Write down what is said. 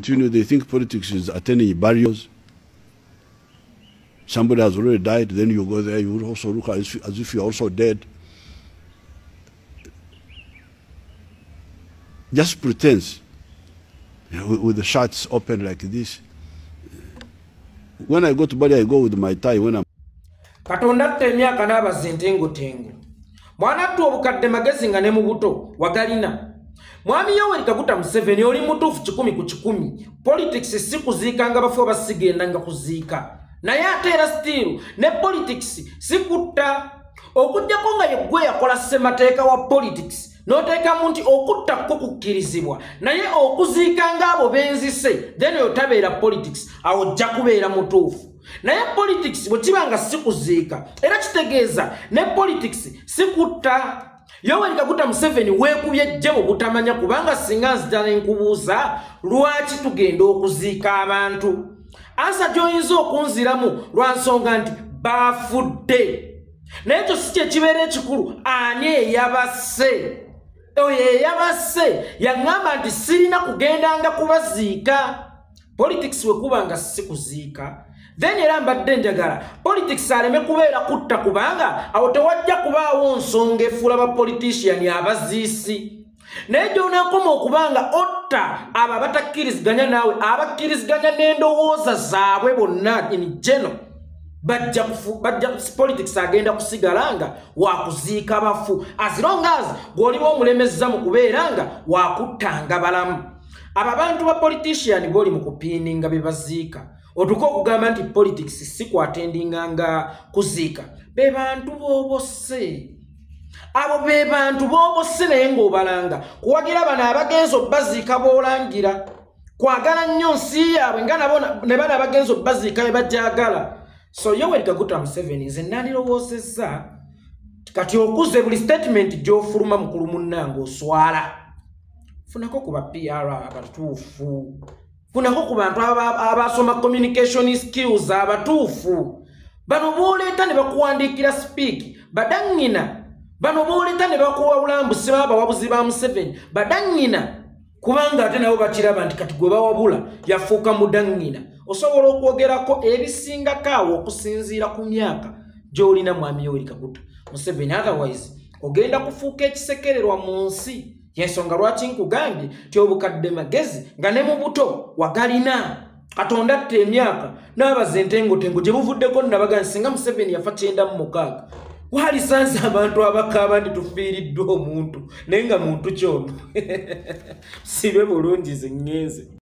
You know, they think politics is attaining barriers. Somebody has already died, then you go there, you also look as if you're also dead. Just pretense, with the shirts open like this. When I go to Bali, I go with my tie when I'm... Katonda emyaka n'abazintengo tengo. Mwana tu Obukadde Magezi nga ne mu buto wagalina. Mwami Yekolera Museveni oli mutuufu 10 ku 10. Politics si kuziika bafu basigenda nga kuziika. Naye ate era still ne politics si kutta. Okuddako nga yeggwe yakola ssemateeka wa politics. Noteekamu nti okutta kukkirizibwa. Naye okuziika ng'abo benzise then yotabeera politics awo ojja kubeera mutuufu. Naye politics bwe kiba nga si kuziika era kitegeeza ne politics si kutta. Yekolera Museveni weekubye jje mu butamanya kubanga singa nzita ne nkubuuza lwaki tugenda okuziika abantu. Ansa gy'oyinza okunziramu lwa nsonga nti baafudde. Naye ekyo si kye kibeera ekikulu, ani eyabasse? Oyo eyabasse yaŋŋamba nti sirina kugendanga kubaziika. Politics we kuba nga si kuziika then era mbadde njagala politics aleme kubeera kutta kubanga awo tewajja kubaawo nsonga efuula bapolitician abaziisi. Naye gy'onaakoma okubanga otta abo abatakkiriziganya naawe abakkiriziganya n'endowooza zaabwe bonna in general bajja politics agenda kusigalanga wakuziika bafu as long as gw'oliba omulemezza mu kubeeranga wakuttanga balamu. Abo abantu ba politician boli mu kupiininga be baziika otuko okugamba nti politics si kwatendinga nga kuziika be bantu boobose. Abo be bantu boobose naye ng'obalanga kuwagira bano abagenza obbaziika b'olangira kwagala nnyo nsi yaabwe nga nabo ne bano abagenza obbaziika be bajagala. So Yekolera Museveni nze nandirowoozezza kati okuze buli statement gy'ofuluma mukulu munnange oswala. Funako ku ba PR abatuufu. Funako ku bantu abasoma communication skills abatuufu. Bano booleeta ne bakuwandiikira speak badangina. Bano booleeta ne bakuwa bulambusi b'abawabuzi ba Museveni badangina. Kubanga ate nabo bakiraba nti kati gwe bawabula yafuuka mudangina. Osobola okwogerako ebisingako awo okusinziira ku myaka gy'olina mwami Yekolera Museveni, otherwise ogenda kufuuka ekisekererwa mu nsi. Yensonga lwaki nkugambye ti Obukadde Magezi nga ne mu buto wagalina. Katonda atte emyaka n'abazentengo gye buvuddeko nabaga singa Museveni yafa 96. Walisanze abantu abakaaba nti tufiiriddwa omuntu naye nga muntu kyono. Sibe bulungi ze ngenze.